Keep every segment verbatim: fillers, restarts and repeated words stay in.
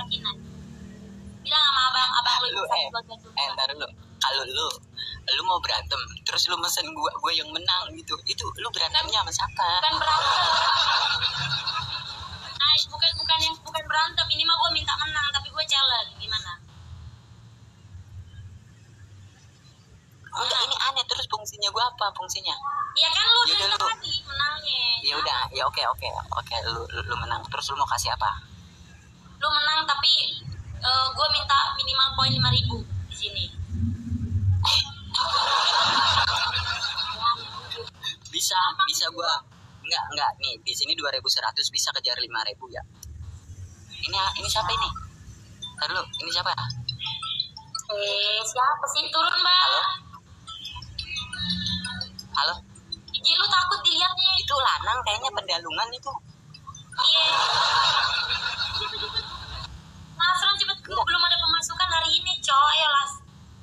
yakinan. Bilang sama abang, abang lu, lu eh, eh ntar dulu. Kalau lu, lu mau berantem, terus lu mesen gua, gua yang menang gitu, itu lu berantemnya sama siapa? Bukan berantem. Nah, bukan bukan yang bukan berantem. Ini mah gua minta menang, tapi gua challenge. Gimana? Enggak, ini aneh terus fungsinya gua apa fungsinya? Ya kan lu ya udah tadi menangnya. Ya udah, ya oke oke oke lu, lu lu menang. Terus lu mau kasih apa? Lu menang tapi uh, gue minta minimal poin lima ribu di sini. Bisa, bisa gua. Enggak, enggak nih, di sini dua ribu seratus bisa kejar lima ribu ya. Ini ini siapa ini? Entar dulu, ini siapa? Eh, siapa sih? Turun, Bang. Halo? Halo? Iji lu takut dilihatnya. Itu lanang kayaknya pendalungan itu. Iya. Langsung cepet, belum ada pemasukan hari ini, coy. Ayo, Las.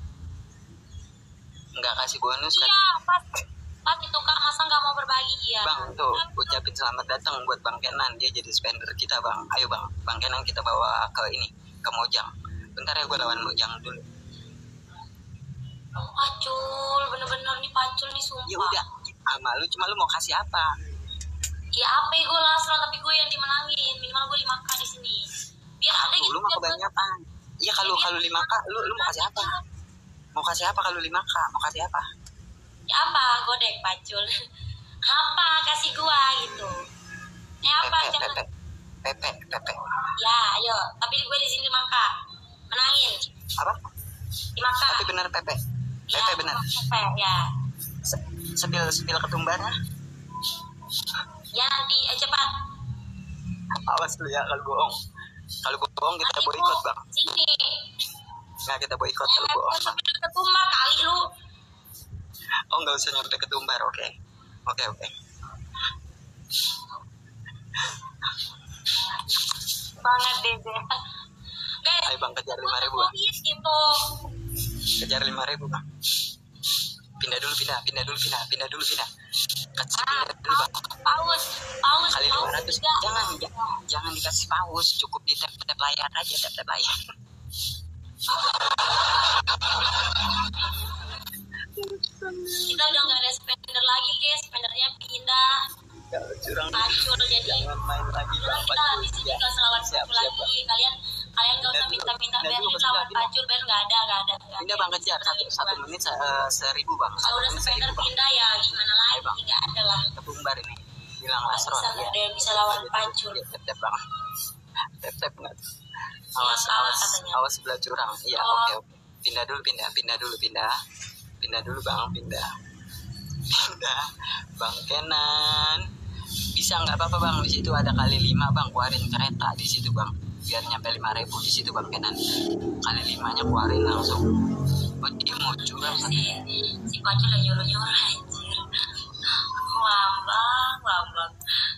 Enggak kasih bonus kan? Iya, pas. Pas itu Kak, masa nggak mau berbagi? Iya. Bang, tuh ucapin selamat datang buat Bang Kenan. Dia jadi spender kita, Bang. Ayo, Bang. Bang Kenan kita bawa ke ini, ke Mojang. Bentar ya, gue lawan Mojang dulu. Pacul, bener-bener nih pacul nih, sumpah. Ya udah, sama lu, cuma lu mau kasih apa? Ya apa ya, gue lasran, tapi gue yang dimenangin. Minimal gue lima K di sini. Biar ada Tuh, gitu. lu mau kebanyakan. Iya, kalau kalau lima K, lu lu mau kasih apa? Mau kasih apa kalau lima K? Mau kasih apa? Ya apa, godek pacul. Apa kasih gua gitu. Ya apa, Pepe, jangan. pepe, pepe, pepe. Ya, ayo. Tapi gue di sini lima K. Menangin. Apa? lima K. Tapi bener pepe. Ya, Pepe bener. Pepe, ya. Se- Sepil sepil ketumbarnya. Ya nanti, eh, cepat. Awas lu ya kalau bohong. Kalau bohong kita Nanti boikot, Bu, Bang. sini. Nggak, kita boikot kalau Eh, bohong, Bang. sampai ketumbar kali lu. Oh, nggak usah nyampe ketumbar, oke? Oke, oke. Banget deh, deh. Guys, Ayo Bang, kejar lima ribu, Bang. gitu. Kejar lima ribu, Bang. Pindah dulu, pindah, pindah dulu, pindah, pindah dulu, pindah. Kecil Ah, dulu, Bang. paus, paus, Kali paus lima ratus. juga. Jangan, j- jangan dikasih paus, cukup di tap tap layar aja, tap tap layar. Kita udah nggak ada spender lagi, guys. Spendernya pindah. Kalau curang, Pacul jadi. jangan main lagi, Bang. Kita di sini nggak selawan Siap, pacul siap, lagi. Bang. Kalian, kalian nggak usah Pindah dulu, minta-minta pindah biar dulu, lawan pindah. pacul, biar nggak ada, nggak ada. nggak Pindah ada. Bang, kejar satu satu menit se- eh, seribu, Bang. Kalau Satu udah menit spender seribu, Bang. pindah ya gimana lagi? Bang. Nggak ada lah. Ketumbar ini, bilang Nggak lasron. bisa, nggak ada yang bisa lawan pacul. Ya, tap tap, Bang. Tap tap nggak? Awas, Siapa awas, katanya? awas sebelah curang. Iya, Oh. oke, oke. Pindah dulu, pindah, pindah dulu, pindah. Pindah dulu, Bang, pindah. Pindah, Bang Kenan. Bisa nggak apa-apa, Bang? Di situ ada kali lima, Bang. Keluarin kereta di situ, Bang. Biar nyampe lima ribu di situ, Bang Kenan. Kali limanya keluarin langsung. Oh, dia mau curang kan? Si, si pacul yang nyuruh-nyuruh anjir. Lambang, lambang.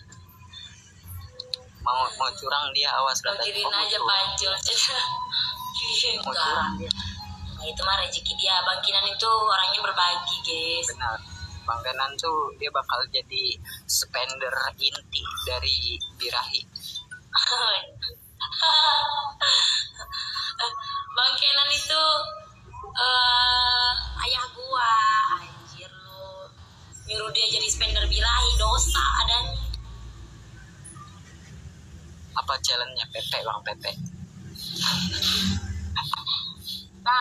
Mau mau curang dia, awas Lo katanya. kirin Oh, mau aja curang. pacul. Mau curang dia. Nah, itu mah rezeki dia. Bang Kinan itu orangnya berbagi, guys. Benar. Bang Kenan tuh dia bakal jadi spender inti dari Birahi. Bang Kenan itu uh, ayah gua. Anjir lu. Nyuruh dia jadi spender birahi, dosa adanya. Apa challenge-nya Pepe, Bang Pepe? Nah,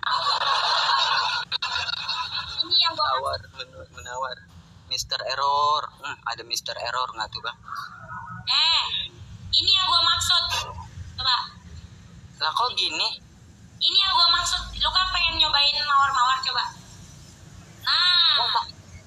ini yang gua Tawar, men- menawar. Mister Error. Hmm, ada Mister Error nggak tuh, Bang? Eh, ini yang gua maksud. Coba. Lah kok gini? Ini yang gua maksud. Lu kan pengen nyobain mawar-mawar, coba. Nah, Oh,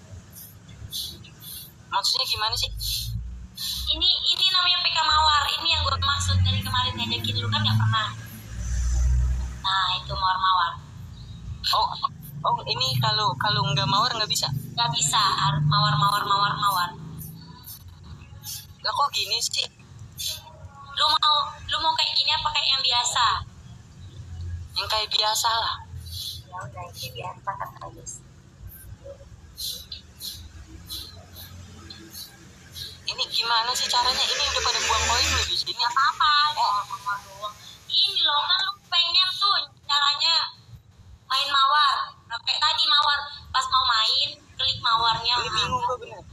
maksudnya gimana sih? ini ini namanya P K Mawar. Ini yang gua maksud dari kemarin ngajakin lu kan nggak pernah. Nah, itu mawar-mawar. Oh, oh ini kalau kalau nggak mawar nggak bisa. Nggak bisa, harus mawar-mawar mawar-mawar. Lah kok gini sih? Lu mau lu mau kayak gini apa kayak yang biasa? Yang kayak biasa lah. Ya udah kayak biasa kata guys. Ini gimana sih caranya? Ini udah pada buang koin loh di sini. Nggak apa-apa, ya mawar doang. ini loh, kan lu pengen tuh caranya main mawar. Nah, kayak tadi mawar, pas mau main klik mawarnya. Ini bingung gue bener.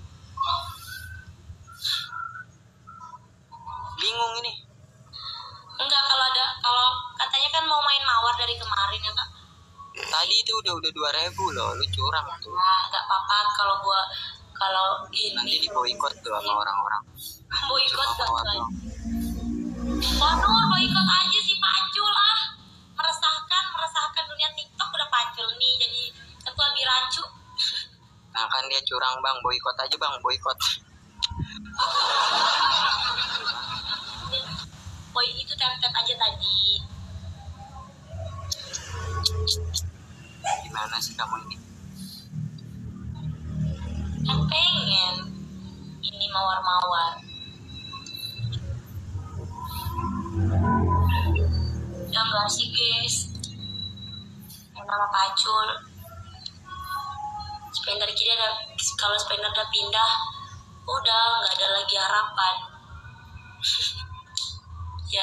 Bingung ini. Enggak, kalau ada, kalau katanya kan mau main mawar dari kemarin ya kak. Tadi itu udah udah dua ribu loh, lu curang tuh. Nah, nggak apa-apa kalau gua kalau ini. Nanti di boikot tuh sama orang-orang. Boikot Cuma gak mawar kan? doang. Waduh, boikot aja sih Pacul lah. Meresahkan, meresahkan dunia TikTok udah Pacul nih jadi ketua Biracu. Nah kan dia curang bang, boikot aja bang, boikot. Boy itu tap-tap aja tadi. Gimana sih kamu ini? Kan pengen ini mawar-mawar. Ya enggak sih guys. Yang nama Pacul. Spender kita ada, kalau spender udah pindah, udah nggak ada lagi harapan. Ya.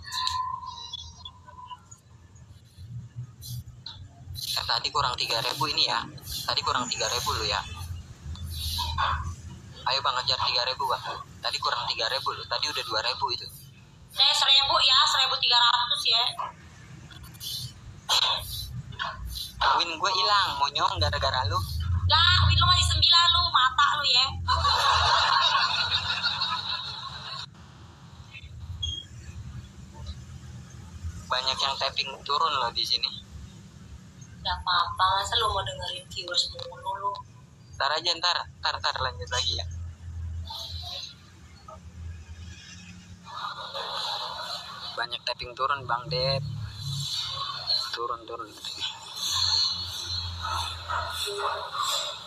Ya, tadi kurang tiga ribu ini ya. Tadi kurang tiga ribu lu ya. Ayo bang ngejar tiga ribu bang. Tadi kurang tiga ribu lu. Tadi udah dua ribu itu. Saya seribu ya, seribu tiga ratus ya. Win gue hilang, monyong gara-gara lu. Lah, win lu masih sembilan lu, mata lu ya. Banyak yang tapping turun loh di sini. Gak apa-apa, masa lu mau dengerin viewers mulu lu. Ntar aja ntar, ntar, ntar lanjut lagi ya. Banyak tapping turun bang Dep. Turun turun.